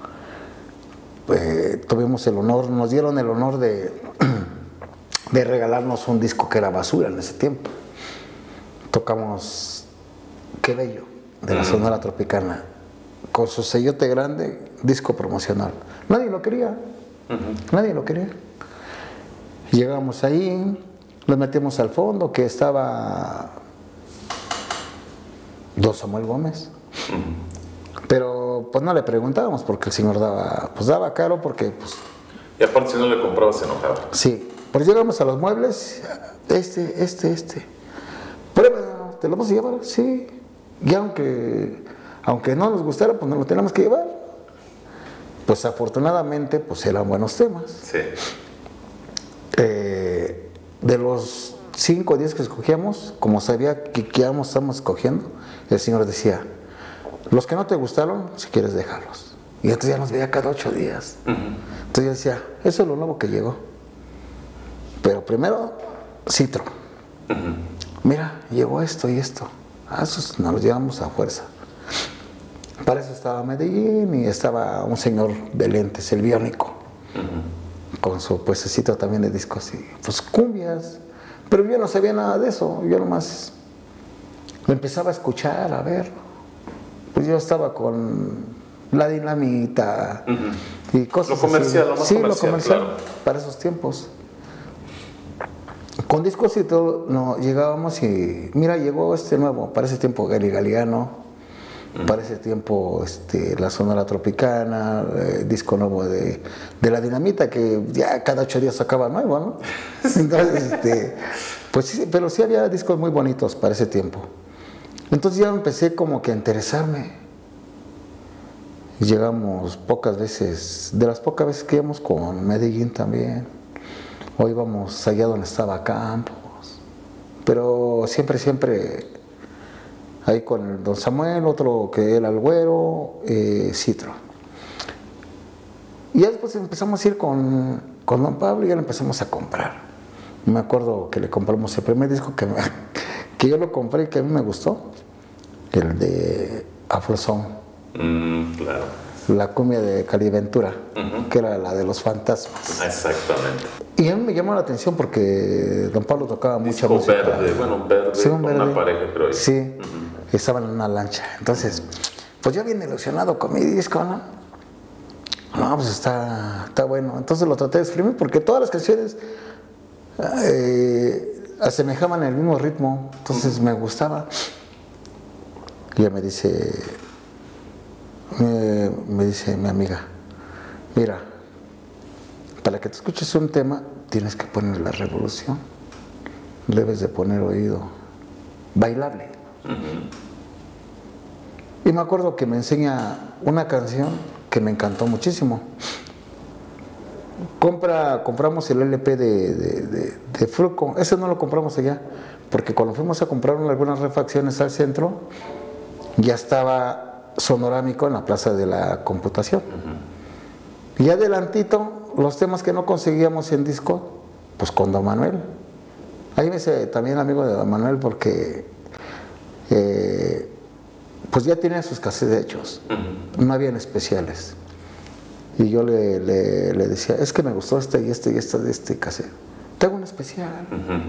Eh, tuvimos el honor, nos dieron el honor de, de regalarnos un disco que era basura en ese tiempo. Tocamos Qué Bello, de la Sonora Tropicana, con su sellote grande, disco promocional. Nadie lo quería, uh-huh. nadie lo quería. Llegamos ahí, nos metimos al fondo, que estaba... Don Samuel Gómez. Uh-huh. Pero pues no le preguntábamos porque el señor daba, pues daba caro porque pues... Y aparte si no le comprabas se enojaba. Sí, pues llegamos a los muebles, este, este, este. Prueba, ¿te lo vamos a llevar? Sí. Y aunque, aunque no nos gustara, pues no lo teníamos que llevar. Pues afortunadamente, pues eran buenos temas. Sí. Eh, de los cinco o diez que escogíamos, como sabía que, que íbamos, estamos escogiendo, el señor decía, los que no te gustaron, si quieres dejarlos. Y entonces ya nos veía cada ocho días. Uh-huh. Entonces yo decía, eso es lo nuevo que llegó. Pero primero, Citro. Uh-huh. Mira, llegó esto y esto. Ah, eso nos los llevamos a fuerza. Para eso estaba Medellín y estaba un señor de lentes, el Biónico. Uh-huh. Con su puestecito también de discos y pues cumbias. Pero yo no sabía nada de eso. Yo nomás me empezaba a escuchar, a ver. Pues yo estaba con La Dinamita uh-huh. y cosas lo comercial, así. Lo más sí, comercial, lo comercial, claro. Para esos tiempos. Con discos y todo, no, llegábamos y mira, llegó este nuevo, para ese tiempo Gary Galeano, uh-huh. para ese tiempo este, la Sonora Tropicana, eh, disco nuevo de, de La Dinamita, que ya cada ocho días sacaba nuevo, ¿no? Entonces, este, pues sí, pero sí había discos muy bonitos para ese tiempo. Entonces ya empecé como que a interesarme. Llegamos pocas veces, de las pocas veces que íbamos con Medellín también, o íbamos allá donde estaba Campos, pero siempre, siempre ahí con el don Samuel, otro que era el Güero, eh, Citro. Y ya después empezamos a ir con, con don Pablo y ya lo empezamos a comprar. Me acuerdo que le compramos el primer disco que, me, que yo lo compré y que a mí me gustó, el de Afrozón. Mm, claro. La cumbia de Caliventura, uh-huh. que era la de los fantasmas. Exactamente. Y a mí me llamó la atención porque don Pablo tocaba mucha Disco música. verde, bueno, verde, sí, con verde. Una pareja, creo. Sí, uh-huh. estaban en una lancha. Entonces, pues yo bien ilusionado con mi disco, ¿no? No, pues está, está bueno. Entonces lo traté de exprimir porque todas las canciones eh, asemejaban el mismo ritmo. Entonces uh-huh. me gustaba. Y ella me dice... Me, me dice mi amiga, mira, para que te escuches un tema tienes que poner La Revolución. debes de poner oído bailable. Uh-huh. Y me acuerdo que me enseña una canción que me encantó muchísimo. Compra, compramos el L P de, de, de, de Fruco. Ese no lo compramos allá, porque cuando fuimos a comprar algunas refacciones al centro, ya estaba Sonorámico en la Plaza de la Computación. Uh-huh. Y adelantito, los temas que no conseguíamos en disco, pues con Don Manuel. Ahí me hice también amigo de Don Manuel porque eh, pues ya tenía sus cassettes hechos, uh-huh. no habían especiales. Y yo le, le, le decía, es que me gustó este y este y este de este cassette. Tengo un especial. Uh-huh.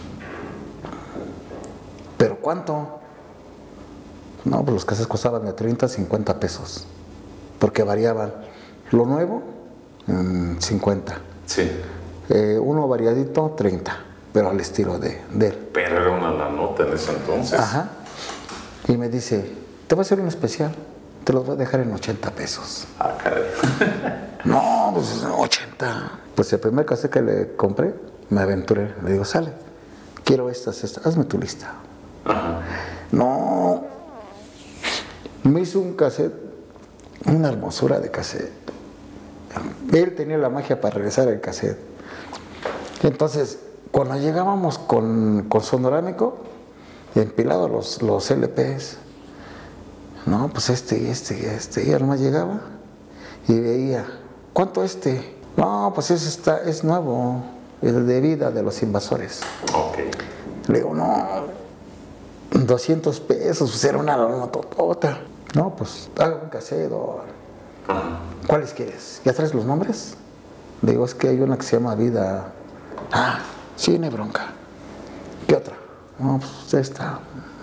¿Pero cuánto? No, pues los cassettes costaban de treinta a cincuenta pesos, porque variaban. Lo nuevo, mmm, cincuenta. Sí. Eh, uno variadito, treinta, pero al estilo de, de él. Pero era una la nota en ese entonces. Ajá. Y me dice, te voy a hacer un especial, te los voy a dejar en ochenta pesos. Ah, caray. No, pues ochenta. Pues el primer cassette que le compré, me aventuré. Le digo, sale, quiero estas, estas, hazme tu lista. Ajá. No, me hizo un cassette, una hermosura de cassette. Él tenía la magia para regresar el cassette. Entonces, cuando llegábamos con, con Sonorámico, empilados los, los L Ps, no, pues este y este y este, y además llegaba y veía, ¿cuánto este? No, pues ese está, es nuevo, el de Vida de los Invasores. Ok. Le digo, no, doscientos pesos, pues era una nototota. No, pues haga un cassette. Ajá. ¿Cuáles quieres? ¿Ya traes los nombres? Le digo, es que hay una que se llama Vida. Ah, sí, no hay bronca. ¿Qué otra? No, pues esta.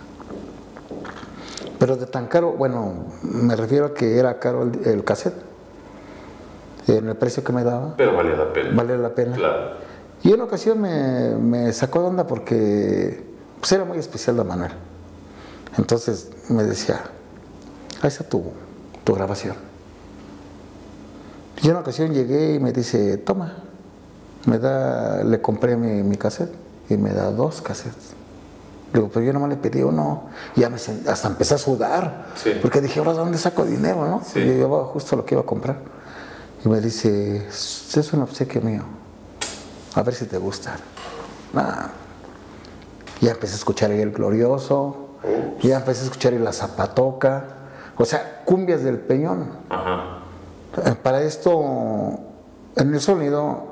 Pero de tan caro, bueno, me refiero a que era caro el, el cassette. En el precio que me daba. Pero valía la pena. Valía la pena. Claro. Y en una ocasión me, me sacó de onda porque pues era muy especial de Manuel. Entonces me decía, ahí está tu, tu grabación. Y en una ocasión llegué y me dice, toma, me da, le compré mi, mi cassette y me da dos cassettes. Digo, pero yo nomás le pedí uno y ya me sent, hasta empecé a sudar, sí. porque dije, ahora ¿dónde saco dinero, no? Sí. Y yo llevaba justo lo que iba a comprar. Y me dice, es un obsequio mío, a ver si te gusta. Nah. Ya empecé a escuchar ahí El Glorioso, Ups. ya empecé a escuchar ahí La Zapatoca, o sea, cumbias del Peñón. Ajá. Para esto, en el sonido,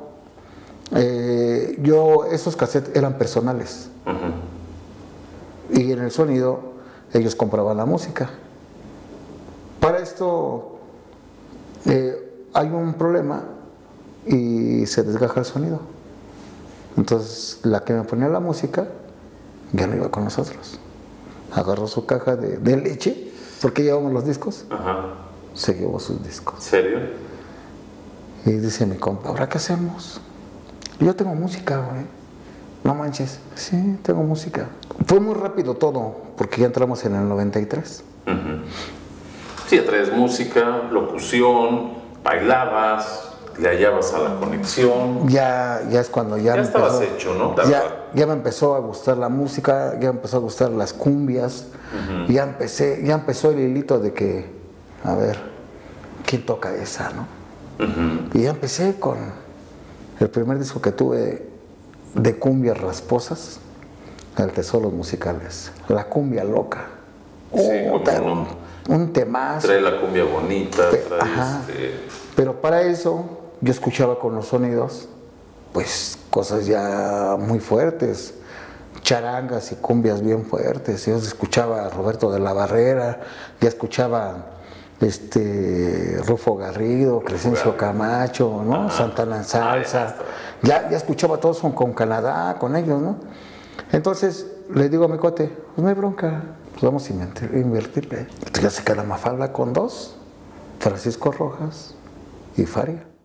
eh, yo, esos cassettes eran personales. Uh-huh. Y en el sonido, ellos compraban la música. Para esto, eh, hay un problema y se desgaja el sonido. Entonces, la que me ponía la música, ya no iba con nosotros. Agarró su caja de, de leche, porque llevamos los discos. Ajá. Se llevó sus discos. ¿En serio? Y dice mi compa, ¿ahora qué hacemos? Yo tengo música, güey. No manches. Sí, tengo música. Fue muy rápido todo, porque ya entramos en el noventa y tres. Uh-huh. Sí, ya traes música, locución, bailabas, le hallabas a la conexión. Ya, ya es cuando ya... Ya me estabas empezó, hecho, ¿no? Ya, ya me empezó a gustar la música, ya me empezó a gustar las cumbias. Uh-huh. Ya empecé, ya empezó el hilito de que, a ver, ¿quién toca esa, no? Uh-huh. Y ya empecé con el primer disco que tuve de cumbias rasposas, El Tesoros Musicales, La Cumbia Loca. Sí, oh, trae un, un temazo. Trae la cumbia bonita, trae Ajá. este... Pero para eso yo escuchaba con los sonidos, pues cosas ya muy fuertes, charangas y cumbias bien fuertes. Yo escuchaba a Roberto de la Barrera, ya escuchaba este Rufo Garrido, Crescencio Camacho, ¿no? Ajá. Santana en salsa. Ya, ya escuchaba a todos con, con Canadá, con ellos, ¿no? Entonces le digo a mi cuate, pues no hay bronca, pues vamos a invertir, invertirle. Entonces ya se queda Mafalda con dos, Francisco Rojas y Faria.